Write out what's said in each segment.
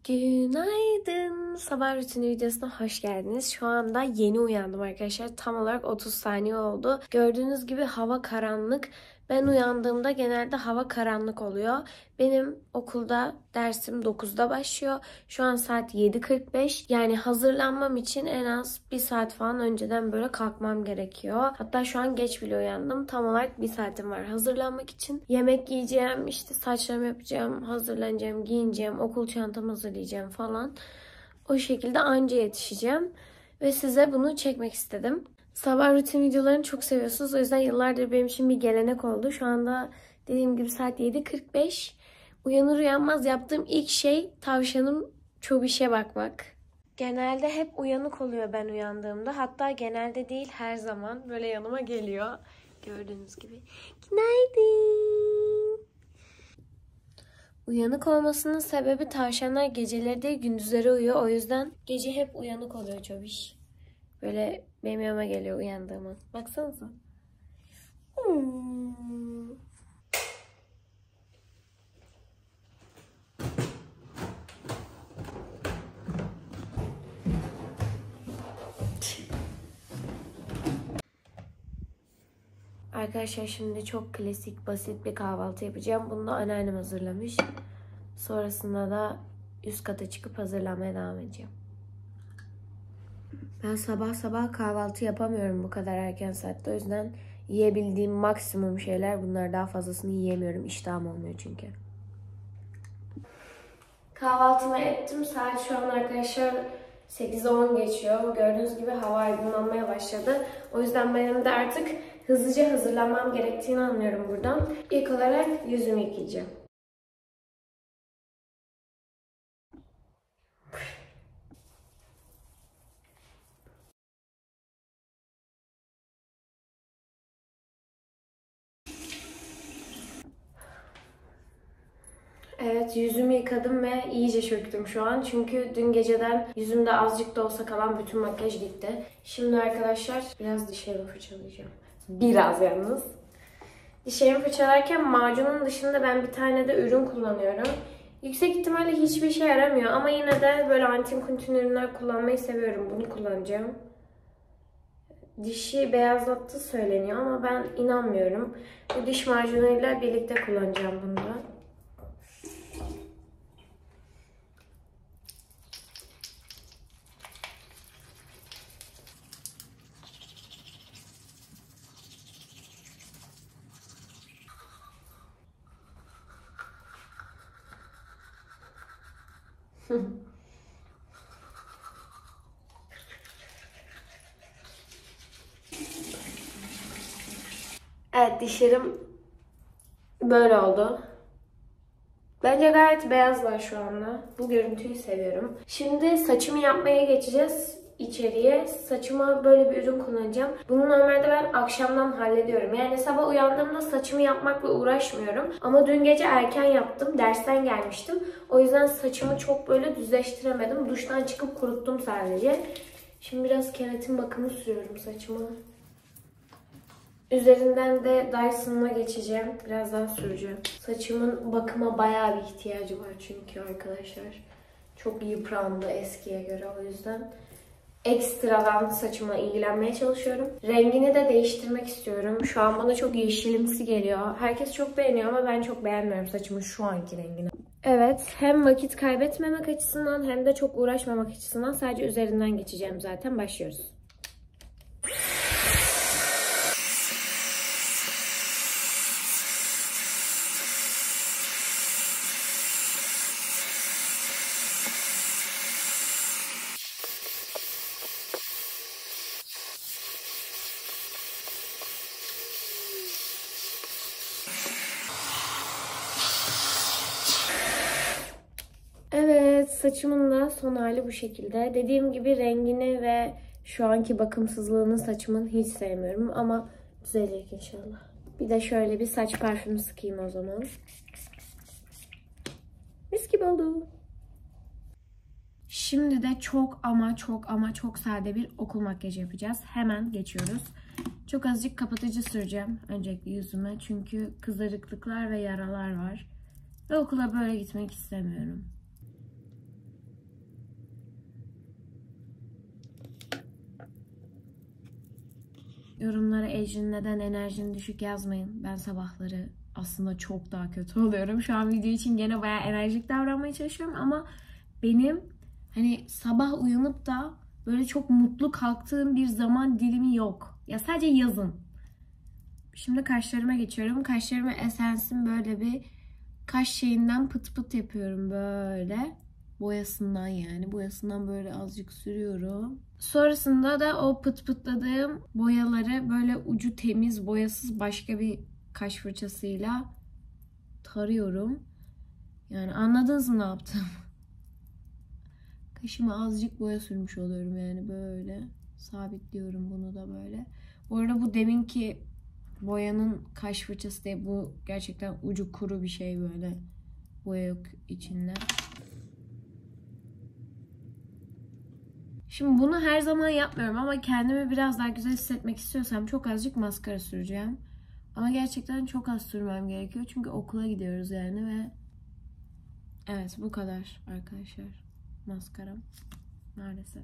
Günaydın. Sabah rutini videosuna hoş geldiniz. Şu anda yeni uyandım arkadaşlar. Tam olarak 30 saniye oldu. Gördüğünüz gibi hava karanlık. Ben uyandığımda genelde hava karanlık oluyor. Benim okulda dersim 9'da başlıyor. Şu an saat 7:45. Yani hazırlanmam için en az 1 saat falan önceden böyle kalkmam gerekiyor. Hatta şu an geç bile uyandım. Tam olarak 1 saatim var hazırlanmak için. Yemek yiyeceğim, işte saçlarımı yapacağım, hazırlanacağım, giyineceğim, okul çantamı hazırlayacağım falan. O şekilde anca yetişeceğim. Ve size bunu çekmek istedim. Sabah rutin videolarını çok seviyorsunuz. O yüzden yıllardır benim için bir gelenek oldu. Şu anda dediğim gibi saat 7:45. Uyanır uyanmaz yaptığım ilk şey tavşanım Çobiş'e bakmak. Genelde hep uyanık oluyor ben uyandığımda. Hatta genelde değil, her zaman böyle yanıma geliyor. Gördüğünüz gibi. Günaydın. Uyanık olmasının sebebi tavşanlar geceleri değil gündüzleri uyuyor. O yüzden gece hep uyanık oluyor Çobiş. Böyle benim yanıma geliyor uyandığımı. Baksanıza. Arkadaşlar şimdi çok klasik, basit bir kahvaltı yapacağım. Bunu da anneannem hazırlamış. Sonrasında da üst kata çıkıp hazırlamaya devam edeceğim. Ben sabah sabah kahvaltı yapamıyorum bu kadar erken saatte. O yüzden yiyebildiğim maksimum şeyler bunlar. Daha fazlasını yiyemiyorum. İştahım olmuyor çünkü. Kahvaltımı ettim. Saat şu an arkadaşlar 8'e 10 geçiyor. Gördüğünüz gibi hava aydınlanmaya başladı. O yüzden benim de artık hızlıca hazırlanmam gerektiğini anlıyorum buradan. İlk olarak yüzümü yıkayacağım. Evet, yüzümü yıkadım ve iyice çöktüm şu an. Çünkü dün geceden yüzümde azıcık da olsa kalan bütün makyaj gitti. Şimdi arkadaşlar biraz dişlerimi fırçalayacağım. Biraz yalnız. Dişlerimi fırçalarken macunun dışında ben bir tane de ürün kullanıyorum. Yüksek ihtimalle hiçbir şey yaramıyor ama yine de böyle antin kuntin ürünler kullanmayı seviyorum. Bunu kullanacağım. Dişi beyazlattı söyleniyor ama ben inanmıyorum. Bu diş macunuyla birlikte kullanacağım bunu da. Evet, dişlerim böyle oldu. Bence gayet beyazlar şu anda. Bu görüntüyü seviyorum. Şimdi saçımı yapmaya geçeceğiz içeriye. Saçıma böyle bir ürün kullanacağım. Bunu normalde ben akşamdan hallediyorum. Yani sabah uyandığımda saçımı yapmakla uğraşmıyorum. Ama dün gece erken yaptım. Dersten gelmiştim. O yüzden saçımı çok böyle düzleştiremedim. Duştan çıkıp kuruttum sadece. Şimdi biraz keratin bakımı sürüyorum saçıma. Üzerinden de Dyson'la geçeceğim. Biraz daha süreceğim. Saçımın bakıma bayağı bir ihtiyacı var çünkü arkadaşlar. Çok yıprandı eskiye göre, o yüzden ekstradan saçıma ilgilenmeye çalışıyorum. Rengini de değiştirmek istiyorum. Şu an bana çok yeşilimsi geliyor. Herkes çok beğeniyor ama ben çok beğenmiyorum saçımın şu anki rengini. Evet, hem vakit kaybetmemek açısından hem de çok uğraşmamak açısından sadece üzerinden geçeceğim zaten. Başlıyoruz. Evet, saçımın da son hali bu şekilde. Dediğim gibi rengini ve şu anki bakımsızlığını saçımın hiç sevmiyorum ama düzelecek inşallah. Bir de şöyle bir saç parfümü sıkayım o zaman. Mis gibi oldu. Şimdi de çok ama çok sade bir okul makyajı yapacağız. Hemen geçiyoruz. Çok azıcık kapatıcı süreceğim öncelikle yüzüme. Çünkü kızarıklıklar ve yaralar var. Ve okula böyle gitmek istemiyorum. Yorumlara Ecrin neden enerjin düşük yazmayın. Ben sabahları aslında çok daha kötü oluyorum. Şu an video için gene bayağı enerjik davranmaya çalışıyorum ama benim hani sabah uyanıp da böyle çok mutlu kalktığım bir zaman dilimi yok. Ya sadece yazın. Şimdi kaşlarıma geçiyorum. Kaşlarıma Essence'in böyle bir kaş şeyinden pıt pıt yapıyorum böyle. Boyasından yani. Boyasından böyle azıcık sürüyorum. Sonrasında da o pıt pıtladığım boyaları böyle ucu temiz, boyasız başka bir kaş fırçasıyla tarıyorum. Yani anladınız mı ne yaptım? Kaşıma azıcık boya sürmüş oluyorum yani böyle. Sabitliyorum bunu da böyle. Bu arada bu deminki boyanın kaş fırçası değil. Bu gerçekten ucu kuru bir şey böyle. Boya yok içinde. Şimdi bunu her zaman yapmıyorum ama kendimi biraz daha güzel hissetmek istiyorsam çok azıcık maskara süreceğim. Ama gerçekten çok az sürmem gerekiyor. Çünkü okula gidiyoruz yani ve evet bu kadar arkadaşlar. Maskaram. Maalesef.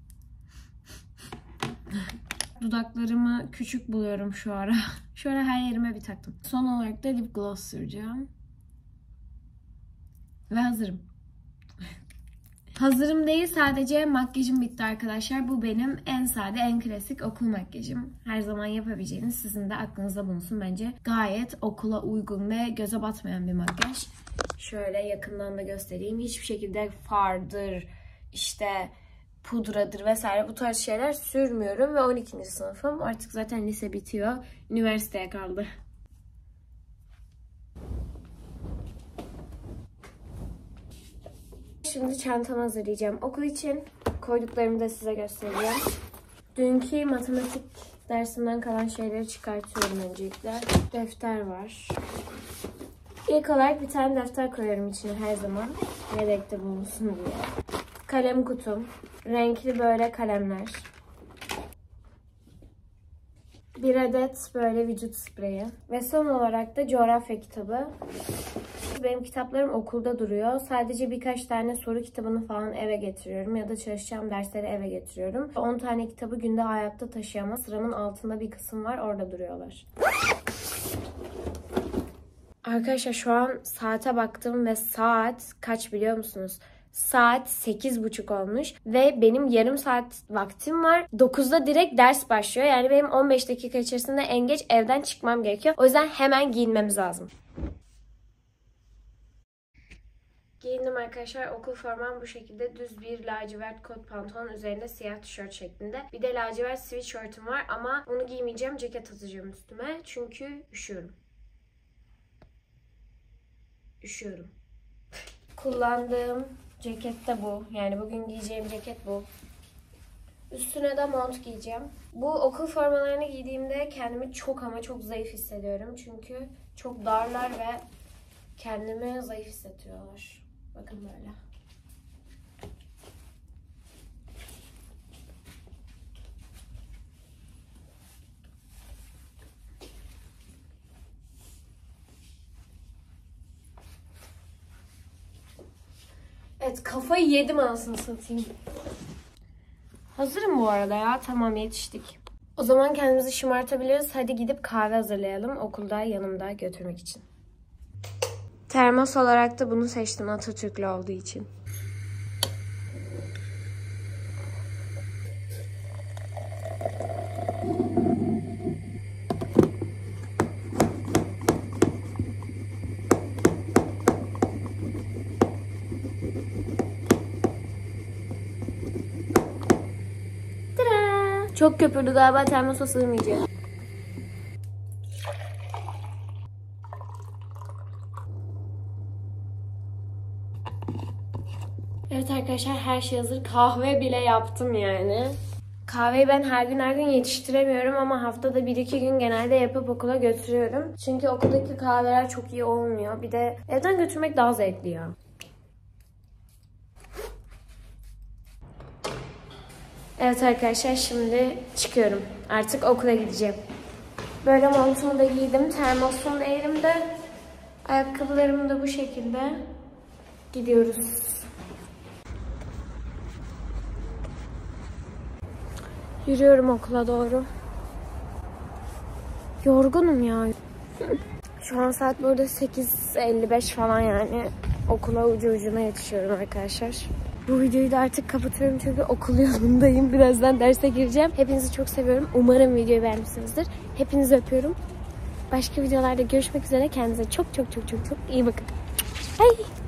Dudaklarımı küçük buluyorum şu ara. Şu ara her yerime bir taktım. Son olarak da lip gloss süreceğim. Ve hazırım. Hazırım değil, sadece makyajım bitti arkadaşlar. Bu benim en sade, en klasik okul makyajım. Her zaman yapabileceğiniz, sizin de aklınızda bulunsun bence. Gayet okula uygun ve göze batmayan bir makyaj. Şöyle yakından da göstereyim. Hiçbir şekilde fardır, işte pudradır vesaire bu tarz şeyler sürmüyorum. Ve 12. sınıfım. Artık zaten lise bitiyor. Üniversiteye kaldı. Şimdi çantamı hazırlayacağım okul için. Koyduklarımı da size göstereceğim. Dünkü matematik dersinden kalan şeyleri çıkartıyorum öncelikle. Defter var. İlk olarak bir tane defter koyuyorum içine her zaman. Yedekte bulunsun diye. Kalem kutum. Renkli böyle kalemler. Bir adet böyle vücut spreyi. Ve son olarak da coğrafya kitabı. Benim kitaplarım okulda duruyor. Sadece birkaç tane soru kitabını falan eve getiriyorum. Ya da çalışacağım dersleri eve getiriyorum. 10 tane kitabı günde hayatta taşıyamam. Sıramın altında bir kısım var. Orada duruyorlar. Arkadaşlar şu an saate baktım ve saat kaç biliyor musunuz? Saat 8:30 olmuş ve benim yarım saat vaktim var. 9'da direkt ders başlıyor. Yani benim 15 dakika içerisinde en geç evden çıkmam gerekiyor. O yüzden hemen giyinmemiz lazım. Giyindim arkadaşlar. Okul formam bu şekilde. Düz bir lacivert kot pantolon, üzerinde siyah tişört şeklinde. Bir de lacivert sweatshirt'üm var ama onu giymeyeceğim. Ceket atacağım üstüme. Çünkü üşüyorum. Üşüyorum. Kullandığım ceket de bu. Yani bugün giyeceğim ceket bu. Üstüne de mont giyeceğim. Bu okul formalarını giydiğimde kendimi çok ama çok zayıf hissediyorum. Çünkü çok darlar ve kendimi zayıf hissediyorlar. Bakın böyle. Evet, kafayı yedim anasını satayım. Hazırım bu arada ya. Tamam, yetiştik. O zaman kendimizi şımartabiliriz. Hadi gidip kahve hazırlayalım. Okulda yanımda götürmek için. Termos olarak da bunu seçtim Atatürk'lü olduğu için. Tada! Çok köpürdü galiba, termosa sığmayacak. Evet arkadaşlar, her şey hazır. Kahve bile yaptım yani. Kahveyi ben her gün yetiştiremiyorum ama haftada 1-2 gün genelde yapıp okula götürüyorum. Çünkü okuldaki kahveler çok iyi olmuyor. Bir de evden götürmek daha zevkli ya. Evet arkadaşlar, şimdi çıkıyorum. Artık okula gideceğim. Böyle montumu da giydim. Termosum da elimde. Ayakkabılarım da bu şekilde. Gidiyoruz. Yürüyorum okula doğru. Yorgunum ya. Şu an saat burada 8:55 falan yani. Okula ucu ucuna yetişiyorum arkadaşlar. Bu videoyu da artık kapatıyorum çünkü okul yolundayım. Birazdan derse gireceğim. Hepinizi çok seviyorum. Umarım videoyu beğenmişsinizdir. Hepinizi öpüyorum. Başka videolarda görüşmek üzere. Kendinize çok çok çok çok çok iyi bakın. Bye.